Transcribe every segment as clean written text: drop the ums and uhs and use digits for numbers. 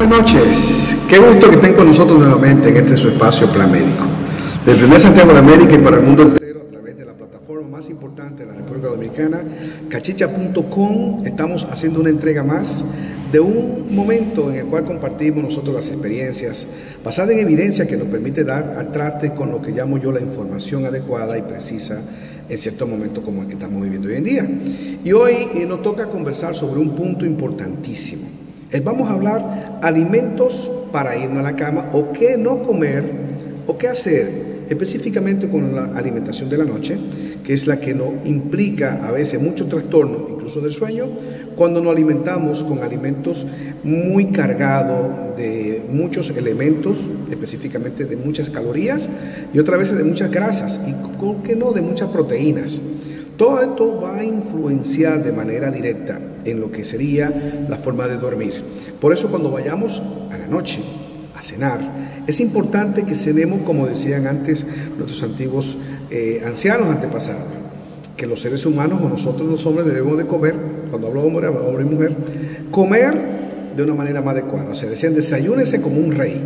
Buenas noches, qué gusto que estén con nosotros nuevamente en este su espacio Plan Médico. Del primer Santiago de América y para el mundo entero a través de la plataforma más importante de la República Dominicana, cachicha.com, estamos haciendo una entrega más de un momento en el cual compartimos nosotros las experiencias basadas en evidencia que nos permite dar al traste con lo que llamo yo la información adecuada y precisa en ciertos momentos como el que estamos viviendo hoy en día. Y hoy nos toca conversar sobre un punto importantísimo. Vamos a hablar alimentos para irnos a la cama o qué no comer o qué hacer específicamente con la alimentación de la noche, que es la que nos implica a veces muchos trastornos, incluso del sueño, cuando nos alimentamos con alimentos muy cargados de muchos elementos, específicamente de muchas calorías y otras veces de muchas grasas y, ¿por qué no?, de muchas proteínas. Todo esto va a influenciar de manera directa en lo que sería la forma de dormir. Por eso cuando vayamos a la noche a cenar, es importante que cenemos, como decían antes nuestros antiguos ancianos antepasados, que los seres humanos o nosotros los hombres debemos de comer, cuando hablo de hombre y mujer, comer de una manera más adecuada. O sea, decían, desayúnese como un rey,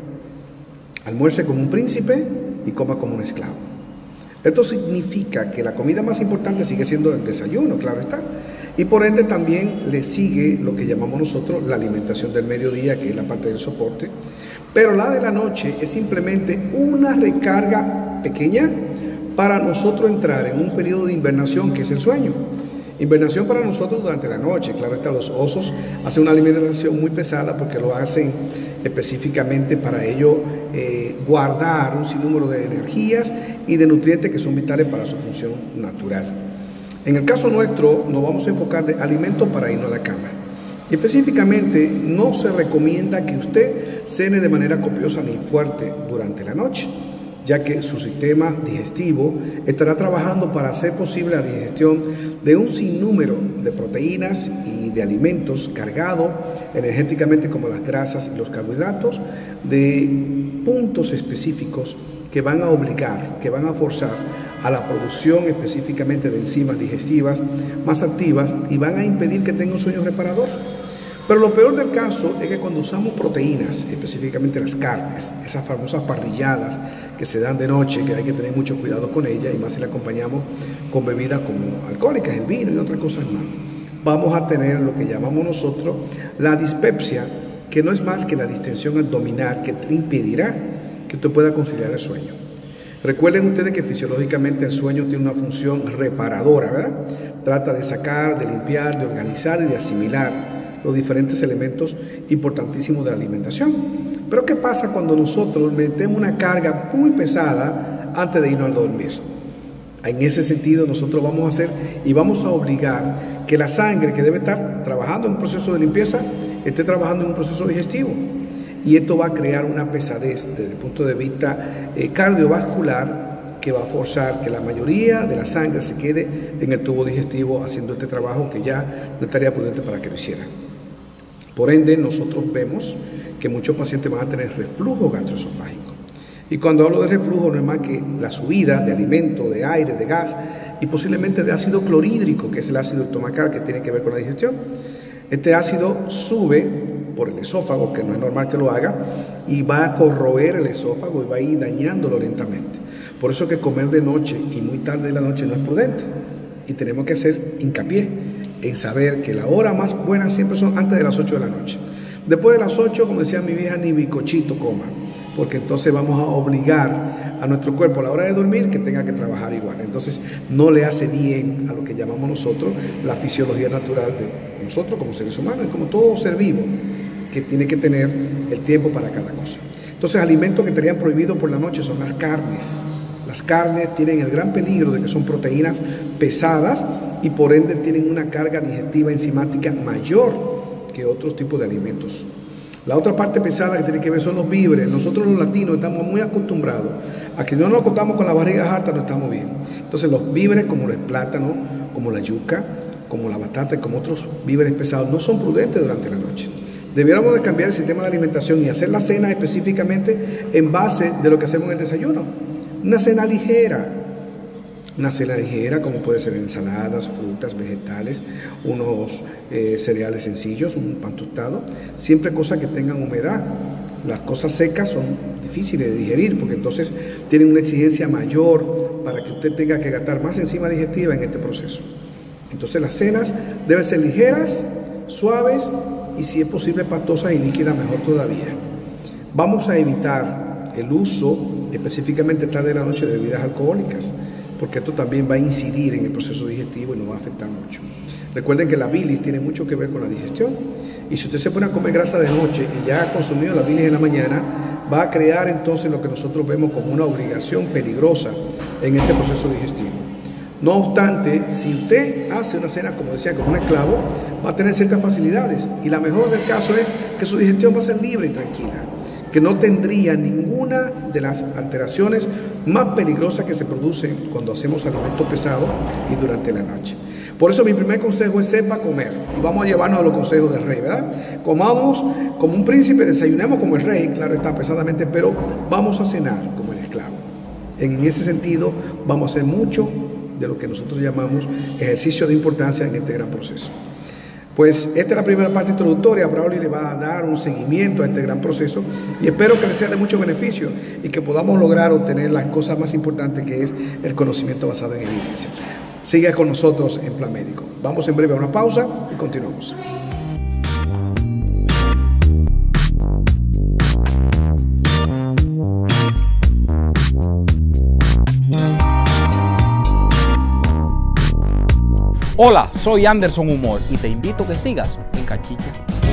almuerce como un príncipe y coma como un esclavo. Esto significa que la comida más importante sigue siendo el desayuno, claro está. Y por ende también le sigue lo que llamamos nosotros la alimentación del mediodía, que es la parte del soporte. Pero la de la noche es simplemente una recarga pequeña para nosotros entrar en un periodo de invernación que es el sueño. Invernación para nosotros durante la noche, claro está, los osos hacen una alimentación muy pesada porque lo hacen específicamente para ello guardar un sinnúmero de energías y de nutrientes que son vitales para su función natural. En el caso nuestro nos vamos a enfocar de alimentos para irnos a la cama. Y específicamente no se recomienda que usted cene de manera copiosa ni fuerte durante la noche, ya que su sistema digestivo estará trabajando para hacer posible la digestión de un sinnúmero de proteínas y de alimentos cargados energéticamente como las grasas y los carbohidratos, de puntos específicos que van a obligar, que van a forzar a la producción específicamente de enzimas digestivas más activas y van a impedir que tenga un sueño reparador. Pero lo peor del caso es que cuando usamos proteínas, específicamente las carnes, esas famosas parrilladas que se dan de noche, que hay que tener mucho cuidado con ellas, y más si la acompañamos con bebidas como alcohólicas, el vino y otras cosas más, vamos a tener lo que llamamos nosotros la dispepsia, que no es más que la distensión abdominal que te impedirá que usted pueda conciliar el sueño. Recuerden ustedes que fisiológicamente el sueño tiene una función reparadora, ¿verdad? Trata de sacar, de limpiar, de organizar y de asimilar los diferentes elementos importantísimos de la alimentación. Pero ¿qué pasa cuando nosotros metemos una carga muy pesada antes de irnos a dormir? En ese sentido nosotros vamos a hacer y vamos a obligar que la sangre, que debe estar trabajando en un proceso de limpieza, esté trabajando en un proceso digestivo. Y esto va a crear una pesadez desde el punto de vista cardiovascular que va a forzar que la mayoría de la sangre se quede en el tubo digestivo haciendo este trabajo que ya no estaría prudente para que lo hiciera. Por ende, nosotros vemos que muchos pacientes van a tener reflujo gastroesofágico. Y cuando hablo de reflujo no es más que la subida de alimento, de aire, de gas y posiblemente de ácido clorhídrico, que es el ácido estomacal que tiene que ver con la digestión. Este ácido sube por el esófago, que no es normal que lo haga, y va a corroer el esófago y va a ir dañándolo lentamente. Por eso que comer de noche y muy tarde de la noche no es prudente. Y tenemos que hacer hincapié en saber que la hora más buena siempre son antes de las 8 de la noche. Después de las 8, como decía mi vieja, ni bicochito coma, porque entonces vamos a obligar a nuestro cuerpo a la hora de dormir que tenga que trabajar igual. Entonces no le hace bien a lo que llamamos nosotros la fisiología natural de nosotros como seres humanos y como todo ser vivo, que tiene que tener el tiempo para cada cosa. Entonces, alimentos que estarían prohibidos por la noche son las carnes. Las carnes tienen el gran peligro de que son proteínas pesadas y por ende tienen una carga digestiva enzimática mayor que otros tipos de alimentos. La otra parte pesada que tiene que ver son los víveres. Nosotros los latinos estamos muy acostumbrados a que no nos acostamos con la barriga harta, no estamos bien. Entonces los víveres como el plátano, como la yuca, como la batata y como otros víveres pesados no son prudentes durante la noche. Debiéramos de cambiar el sistema de alimentación y hacer la cena específicamente en base de lo que hacemos en el desayuno. Una cena ligera, Una cena ligera, como puede ser ensaladas, frutas, vegetales, unos cereales sencillos, un pan tostado, siempre cosas que tengan humedad. Las cosas secas son difíciles de digerir porque entonces tienen una exigencia mayor para que usted tenga que gastar más enzima digestiva en este proceso. Entonces las cenas deben ser ligeras, suaves y si es posible pastosas y líquidas, mejor todavía. Vamos a evitar el uso específicamente tarde de la noche de bebidas alcohólicas, porque esto también va a incidir en el proceso digestivo y nos va a afectar mucho. Recuerden que la bilis tiene mucho que ver con la digestión y si usted se pone a comer grasa de noche y ya ha consumido la bilis en la mañana, va a crear entonces lo que nosotros vemos como una obligación peligrosa en este proceso digestivo. No obstante, si usted hace una cena, como decía, como un esclavo, va a tener ciertas facilidades y la mejor del caso es que su digestión va a ser libre y tranquila, que no tendría ninguna de las alteraciones más peligrosas que se producen cuando hacemos alimentos pesados y durante la noche. Por eso mi primer consejo es sepa comer y vamos a llevarnos a los consejos del rey, ¿verdad? Comamos como un príncipe, desayunemos como el rey, claro está, pesadamente, pero vamos a cenar como el esclavo. En ese sentido vamos a hacer mucho de lo que nosotros llamamos ejercicio de importancia en este gran proceso. Pues esta es la primera parte introductoria. Braulio le va a dar un seguimiento a este gran proceso y espero que le sea de mucho beneficio y que podamos lograr obtener las cosas más importantes, que es el conocimiento basado en evidencia. Siga con nosotros en Plan Médico. Vamos en breve a una pausa y continuamos. Hola, soy Anderson Humor y te invito a que sigas en Cachicha.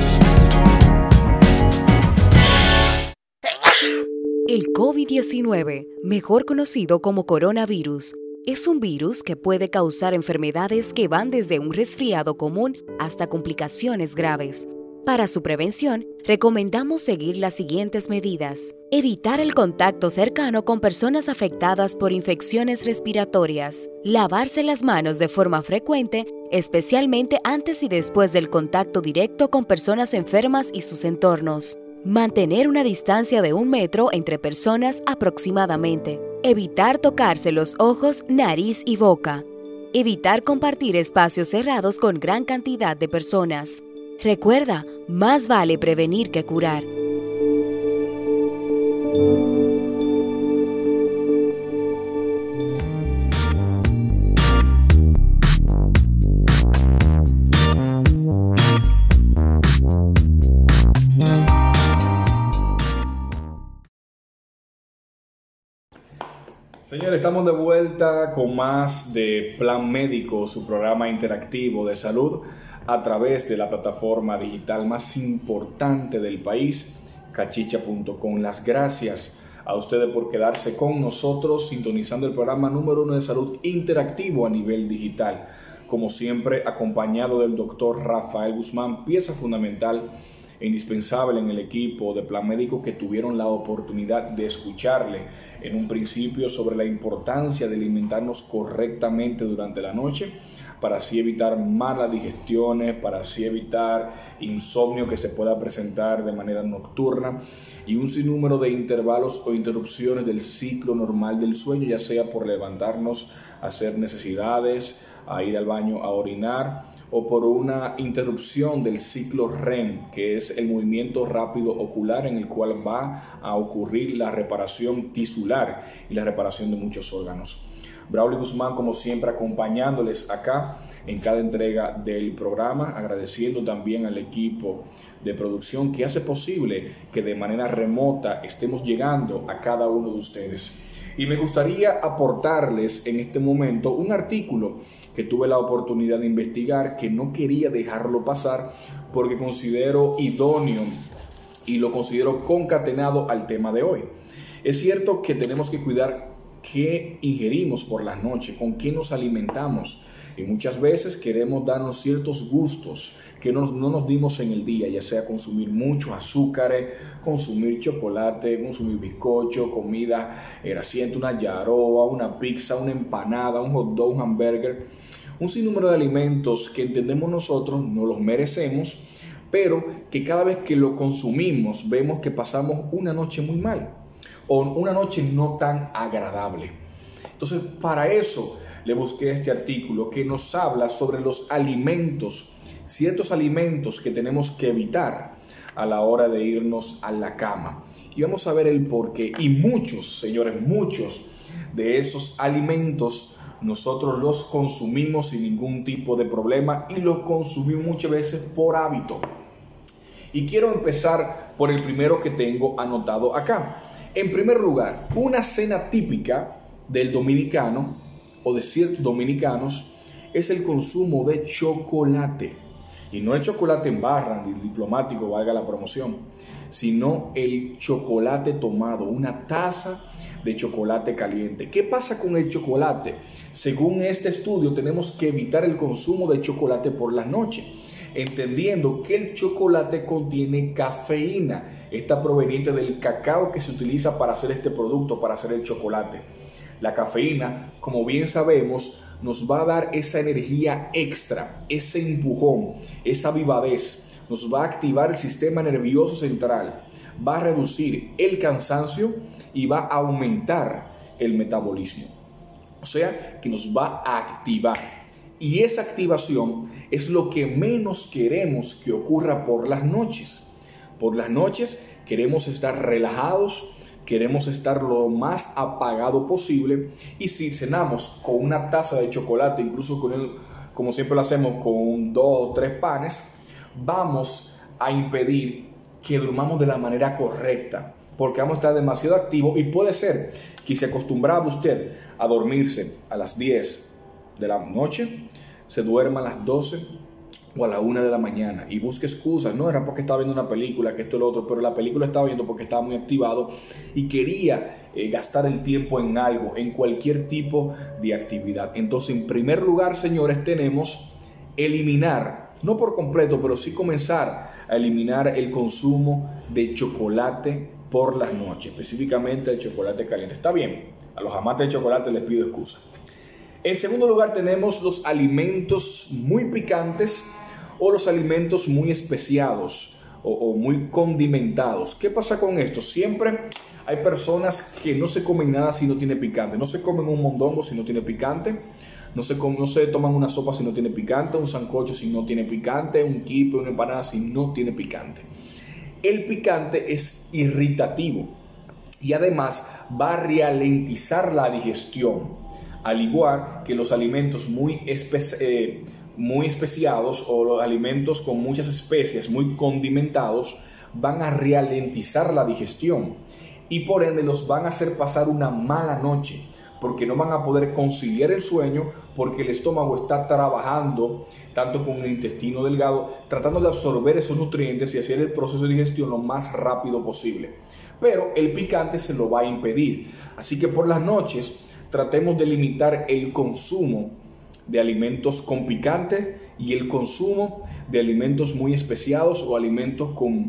El COVID-19, mejor conocido como coronavirus, es un virus que puede causar enfermedades que van desde un resfriado común hasta complicaciones graves. Para su prevención, recomendamos seguir las siguientes medidas. Evitar el contacto cercano con personas afectadas por infecciones respiratorias. Lavarse las manos de forma frecuente, especialmente antes y después del contacto directo con personas enfermas y sus entornos. Mantener una distancia de 1 metro entre personas aproximadamente. Evitar tocarse los ojos, nariz y boca. Evitar compartir espacios cerrados con gran cantidad de personas. Recuerda, más vale prevenir que curar. Señores, estamos de vuelta con más de Plan Médico, su programa interactivo de salud a través de la plataforma digital más importante del país, cachicha.com. Las gracias a ustedes por quedarse con nosotros sintonizando el programa número 1 de salud interactivo a nivel digital. Como siempre, acompañado del doctor Rafael Guzmán, pieza fundamental e indispensable en el equipo de Plan Médico, que tuvieron la oportunidad de escucharle en un principio sobre la importancia de alimentarnos correctamente durante la noche, para así evitar malas digestiones, para así evitar insomnio que se pueda presentar de manera nocturna y un sinnúmero de intervalos o interrupciones del ciclo normal del sueño, ya sea por levantarnos a hacer necesidades, a ir al baño a orinar, o por una interrupción del ciclo REM, que es el movimiento rápido ocular en el cual va a ocurrir la reparación tisular y la reparación de muchos órganos. Braulio Guzmán, como siempre, acompañándoles acá en cada entrega del programa, agradeciendo también al equipo de producción que hace posible que de manera remota estemos llegando a cada uno de ustedes. Y me gustaría aportarles en este momento un artículo que tuve la oportunidad de investigar, que no quería dejarlo pasar porque considero idóneo y lo considero concatenado al tema de hoy. Es cierto que tenemos que cuidar qué ingerimos por las noches, con qué nos alimentamos, y muchas veces queremos darnos ciertos gustos que no nos dimos en el día, ya sea consumir mucho azúcar, consumir chocolate, consumir bizcocho, comida grasienta, una yaroa, una pizza, una empanada, un hot dog, un hamburger, un sinnúmero de alimentos que entendemos nosotros no los merecemos, pero que cada vez que lo consumimos vemos que pasamos una noche muy mal o una noche no tan agradable. Entonces, para eso le busqué este artículo que nos habla sobre los alimentos, ciertos alimentos que tenemos que evitar a la hora de irnos a la cama. Y vamos a ver el porqué. Y muchos, señores, muchos de esos alimentos nosotros los consumimos sin ningún tipo de problema y los consumimos muchas veces por hábito. Y quiero empezar por el primero que tengo anotado acá. En primer lugar, una cena típica del dominicano o de ciertos dominicanos es el consumo de chocolate. Y no el chocolate en barra, ni diplomático, valga la promoción, sino el chocolate tomado, una taza de chocolate caliente. ¿Qué pasa con el chocolate? Según este estudio, tenemos que evitar el consumo de chocolate por la noche, entendiendo que el chocolate contiene cafeína. Está proveniente del cacao que se utiliza para hacer este producto, para hacer el chocolate. La cafeína, como bien sabemos, nos va a dar esa energía extra, ese empujón, esa vivadez. Nos va a activar el sistema nervioso central, va a reducir el cansancio y va a aumentar el metabolismo. O sea, que nos va a activar. Y esa activación es lo que menos queremos que ocurra por las noches. Por las noches queremos estar relajados, queremos estar lo más apagado posible, y si cenamos con una taza de chocolate, incluso como siempre lo hacemos, con 2 o 3 panes, vamos a impedir que durmamos de la manera correcta, porque vamos a estar demasiado activos y puede ser que si acostumbraba usted a dormirse a las 10 de la noche, se duerma a las 12 o a la 1 de la mañana y busque excusas. No era porque estaba viendo una película, que esto y lo otro, pero la película estaba viendo porque estaba muy activado y quería gastar el tiempo en algo, en cualquier tipo de actividad. Entonces, en primer lugar, señores, tenemos eliminar, no por completo, pero sí comenzar a eliminar el consumo de chocolate por las noches, específicamente el chocolate caliente. Está bien, a los amantes del chocolate les pido excusa. En segundo lugar, tenemos los alimentos muy picantes o los alimentos muy especiados o muy condimentados. ¿Qué pasa con esto? Siempre hay personas que no se comen nada si no tiene picante. No se comen un mondongo si no tiene picante. No se toman una sopa si no tiene picante, un sancocho si no tiene picante, un quipe, una empanada si no tiene picante. El picante es irritativo y además va a ralentizar la digestión, al igual que los alimentos muy especiados o los alimentos con muchas especias, muy condimentados, van a ralentizar la digestión y por ende los van a hacer pasar una mala noche, porque no van a poder conciliar el sueño, porque el estómago está trabajando tanto con el intestino delgado, tratando de absorber esos nutrientes y hacer el proceso de digestión lo más rápido posible. Pero el picante se lo va a impedir. Así que por las noches tratemos de limitar el consumo de alimentos con picante y el consumo de alimentos muy especiados o alimentos con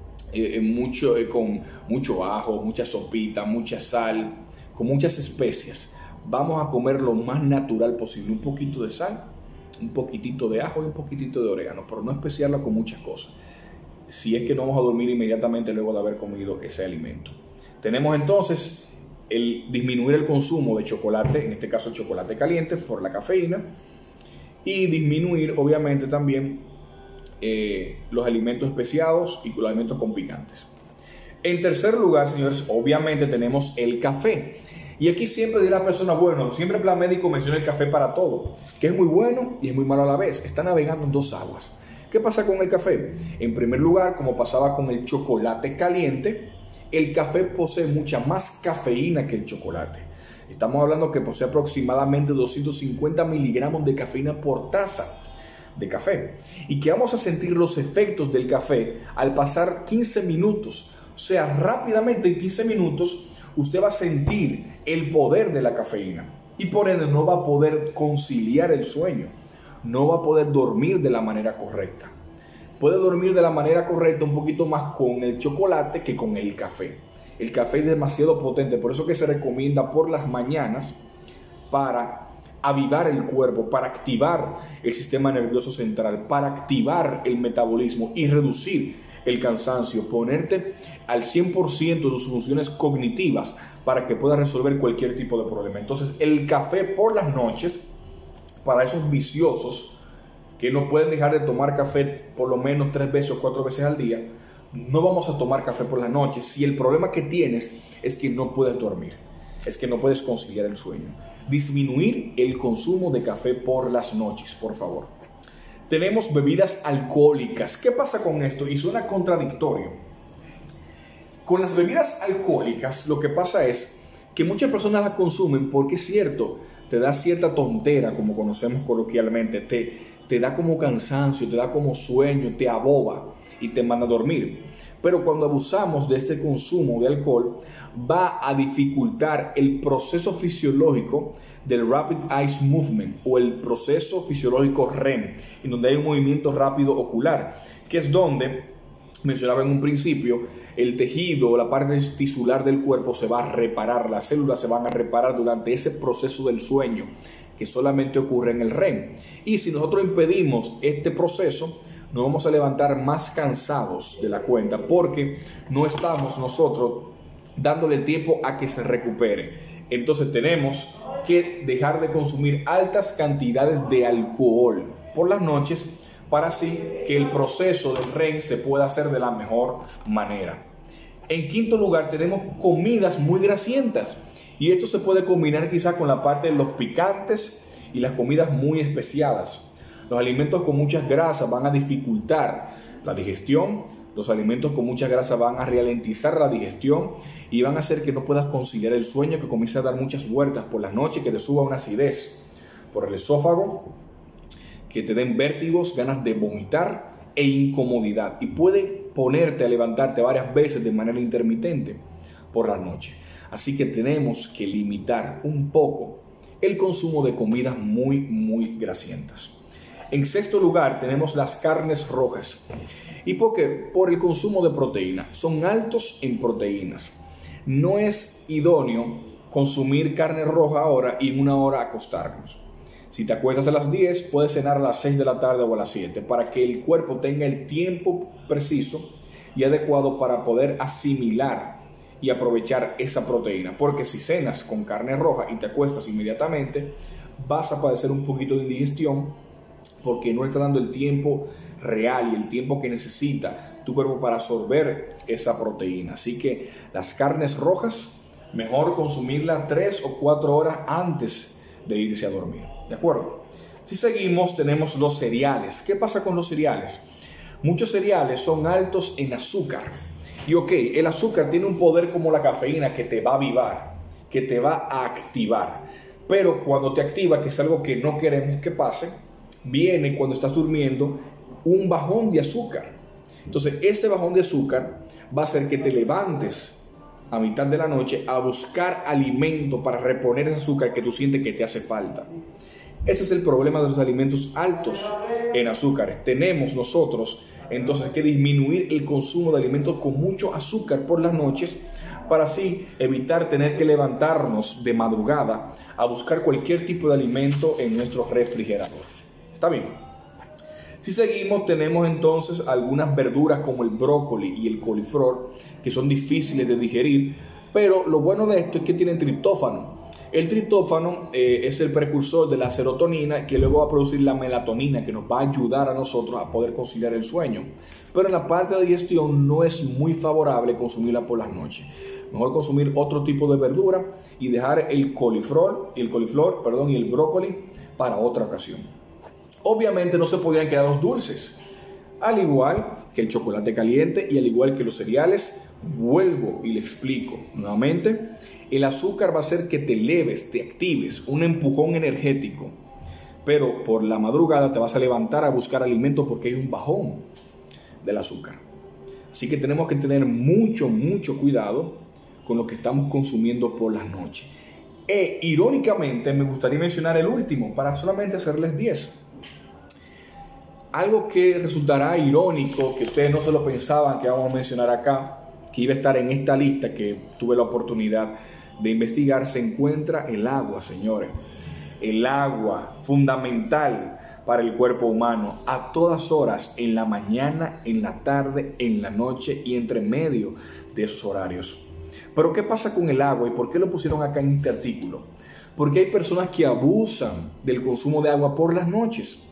mucho ajo, mucha sopita, mucha sal, con muchas especias. Vamos a comer lo más natural posible, un poquito de sal, un poquitito de ajo y un poquitito de orégano, pero no especiarla con muchas cosas, si es que no vamos a dormir inmediatamente luego de haber comido ese alimento. Tenemos entonces el disminuir el consumo de chocolate, en este caso el chocolate caliente por la cafeína, y disminuir obviamente también los alimentos especiados y los alimentos con picantes. En tercer lugar, señores, obviamente tenemos el café. Y aquí siempre dirá la persona, bueno, siempre el plan médico menciona el café para todo, que es muy bueno y es muy malo a la vez. Está navegando en dos aguas. ¿Qué pasa con el café? En primer lugar, como pasaba con el chocolate caliente, el café posee mucha más cafeína que el chocolate. Estamos hablando que posee aproximadamente 250 miligramos de cafeína por taza de café. Y que vamos a sentir los efectos del café al pasar 15 minutos. O sea, rápidamente en 15 minutos usted va a sentir el poder de la cafeína y por ende no va a poder conciliar el sueño, no va a poder dormir de la manera correcta. Puede dormir de la manera correcta un poquito más con el chocolate que con el café. El café es demasiado potente, por eso que se recomienda por las mañanas para avivar el cuerpo, para activar el sistema nervioso central, para activar el metabolismo y reducir el cansancio, ponerte al 100% de tus funciones cognitivas para que puedas resolver cualquier tipo de problema. Entonces, el café por las noches, para esos viciosos que no pueden dejar de tomar café por lo menos 3 veces o 4 veces al día, no vamos a tomar café por las noches si el problema que tienes es que no puedes dormir, es que no puedes conciliar el sueño. Disminuir el consumo de café por las noches, por favor. Tenemos bebidas alcohólicas. ¿Qué pasa con esto? Y suena contradictorio. Con las bebidas alcohólicas lo que pasa es que muchas personas las consumen porque es cierto, te da cierta tontera, como conocemos coloquialmente, te da como cansancio, te da como sueño, te aboba y te manda a dormir. Pero cuando abusamos de este consumo de alcohol, va a dificultar el proceso fisiológico del Rapid Eye Movement o el proceso fisiológico REM, en donde hay un movimiento rápido ocular, que es donde, mencionaba en un principio, el tejido o la parte tisular del cuerpo se va a reparar, las células se van a reparar durante ese proceso del sueño, que solamente ocurre en el REM. Y si nosotros impedimos este proceso, nos vamos a levantar más cansados de la cuenta porque no estamos nosotros dándole el tiempo a que se recupere. Entonces tenemos que dejar de consumir altas cantidades de alcohol por las noches para así que el proceso del REM se pueda hacer de la mejor manera. En quinto lugar, tenemos comidas muy grasientas y esto se puede combinar quizá con la parte de los picantes y las comidas muy especiadas. Los alimentos con muchas grasas van a dificultar la digestión, los alimentos con mucha grasa van a ralentizar la digestión y van a hacer que no puedas conciliar el sueño, que comience a dar muchas vueltas por las noches, que te suba una acidez por el esófago, que te den vértigos, ganas de vomitar e incomodidad. Y puede ponerte a levantarte varias veces de manera intermitente por la noche. Así que tenemos que limitar un poco el consumo de comidas muy grasientas. En sexto lugar tenemos las carnes rojas. ¿Y por qué? Por el consumo de proteína. Son altos en proteínas. No es idóneo consumir carne roja ahora y en una hora acostarnos. Si te acuestas a las 10, puedes cenar a las 6 de la tarde o a las 7 para que el cuerpo tenga el tiempo preciso y adecuado para poder asimilar y aprovechar esa proteína. Porque si cenas con carne roja y te acuestas inmediatamente, vas a padecer un poquito de indigestión porque no está dando el tiempo real y el tiempo que necesita tu cuerpo para absorber esa proteína. Así que las carnes rojas, mejor consumirlas 3 o 4 horas antes de irse a dormir. ¿De acuerdo? Si seguimos, tenemos los cereales. ¿Qué pasa con los cereales? Muchos cereales son altos en azúcar. Y el azúcar tiene un poder como la cafeína que te va a avivar, que te va a activar. Pero cuando te activa, que es algo que no queremos que pase, viene cuando estás durmiendo un bajón de azúcar. Entonces ese bajón de azúcar va a hacer que te levantes a mitad de la noche a buscar alimento para reponer ese azúcar que tú sientes que te hace falta. Ese es el problema de los alimentos altos en azúcares. Tenemos nosotros entonces que disminuir el consumo de alimentos con mucho azúcar por las noches para así evitar tener que levantarnos de madrugada a buscar cualquier tipo de alimento en nuestro refrigerador. ¿Está bien? Si seguimos, tenemos entonces algunas verduras como el brócoli y el coliflor que son difíciles de digerir, pero lo bueno de esto es que tienen triptófano. El triptófano es el precursor de la serotonina que luego va a producir la melatonina que nos va a ayudar a nosotros a poder conciliar el sueño. Pero en la parte de digestión no es muy favorable consumirla por las noches. Mejor consumir otro tipo de verdura y dejar el coliflor y el brócoli para otra ocasión. Obviamente no se podrían quedar los dulces, al igual que el chocolate caliente y al igual que los cereales. Vuelvo y le explico nuevamente. El azúcar va a hacer que te eleves, te actives, un empujón energético. Pero por la madrugada te vas a levantar a buscar alimentos porque hay un bajón del azúcar. Así que tenemos que tener mucho cuidado con lo que estamos consumiendo por las noches. Irónicamente me gustaría mencionar el último para solamente hacerles 10. Algo que resultará irónico, que ustedes no se lo pensaban que vamos a mencionar acá, que iba a estar en esta lista que tuve la oportunidad de investigar, se encuentra el agua, señores. El agua, fundamental para el cuerpo humano a todas horas, en la mañana, en la tarde, en la noche y entre medio de esos horarios. Pero ¿qué pasa con el agua y por qué lo pusieron acá en este artículo? Porque hay personas que abusan del consumo de agua por las noches.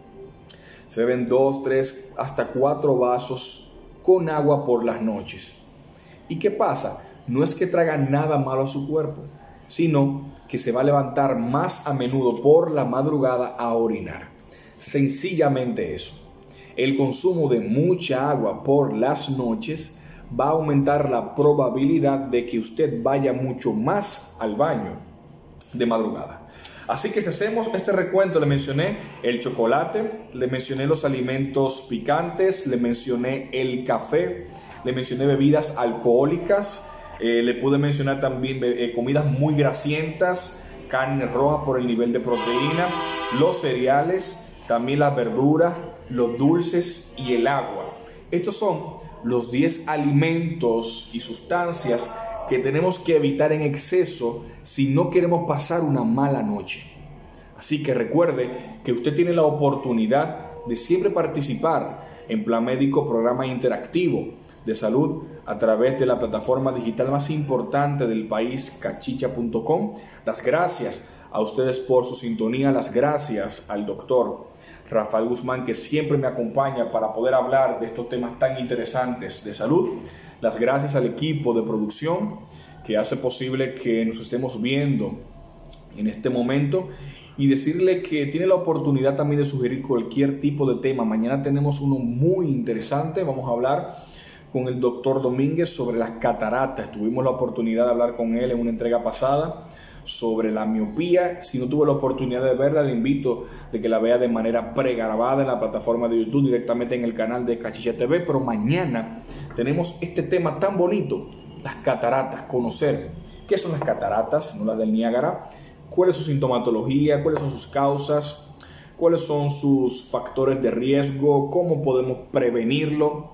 Se beben 2, 3, hasta 4 vasos con agua por las noches. ¿Y qué pasa? No es que traigan nada malo a su cuerpo, sino que se va a levantar más a menudo por la madrugada a orinar. Sencillamente eso. El consumo de mucha agua por las noches va a aumentar la probabilidad de que usted vaya mucho más al baño de madrugada. Así que si hacemos este recuento, le mencioné el chocolate, le mencioné los alimentos picantes, le mencioné el café, le mencioné bebidas alcohólicas, le pude mencionar también comidas muy grasientas, carne roja por el nivel de proteína, los cereales, también las verduras, los dulces y el agua. Estos son los 10 alimentos y sustancias que tenemos que evitar en exceso si no queremos pasar una mala noche. Así que recuerde que usted tiene la oportunidad de siempre participar en Plan Médico, programa interactivo de salud a través de la plataforma digital más importante del país, cachicha.com. Las gracias a ustedes por su sintonía, las gracias al doctor Rafael Guzmán, que siempre me acompaña para poder hablar de estos temas tan interesantes de salud. Las gracias al equipo de producción que hace posible que nos estemos viendo en este momento, y decirle que tiene la oportunidad también de sugerir cualquier tipo de tema. Mañana tenemos uno muy interesante. Vamos a hablar con el doctor Domínguez sobre las cataratas. Tuvimos la oportunidad de hablar con él en una entrega pasada sobre la miopía. Si no tuvo la oportunidad de verla, le invito de que la vea de manera pregrabada en la plataforma de YouTube, directamente en el canal de Cachicha TV. Pero mañana tenemos este tema tan bonito, las cataratas, conocer qué son las cataratas, no las del Niágara, cuál es su sintomatología, cuáles son sus causas, cuáles son sus factores de riesgo, cómo podemos prevenirlo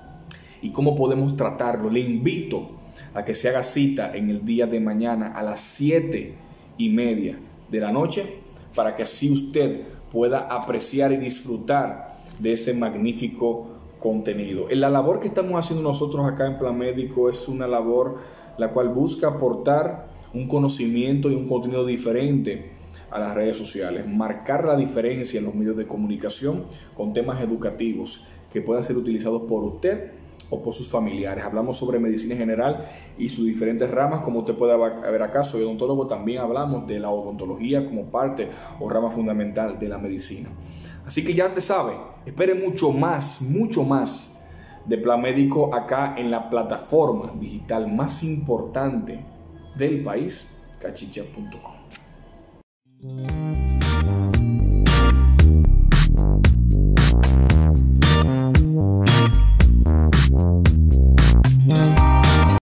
y cómo podemos tratarlo. Le invito a que se haga cita en el día de mañana a las 7:30 de la noche para que así usted pueda apreciar y disfrutar de ese magnífico contenido. La labor que estamos haciendo nosotros acá en Plan Médico es una labor la cual busca aportar un conocimiento y un contenido diferente a las redes sociales, marcar la diferencia en los medios de comunicación con temas educativos que puedan ser utilizados por usted o por sus familiares. Hablamos sobre medicina general y sus diferentes ramas, como usted puede ver acá, soy odontólogo. También hablamos de la odontología como parte o rama fundamental de la medicina. Así que ya usted sabe, espere mucho más de Plan Médico acá en la plataforma digital más importante del país, cachicha.com.